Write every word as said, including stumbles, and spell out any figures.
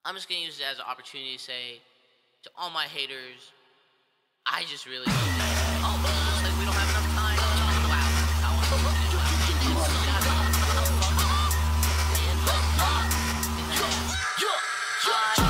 I'm just gonna use it as an opportunity to say to all my haters, I just really love you. Oh, looks like we don't have enough time. Wow. I want to finish my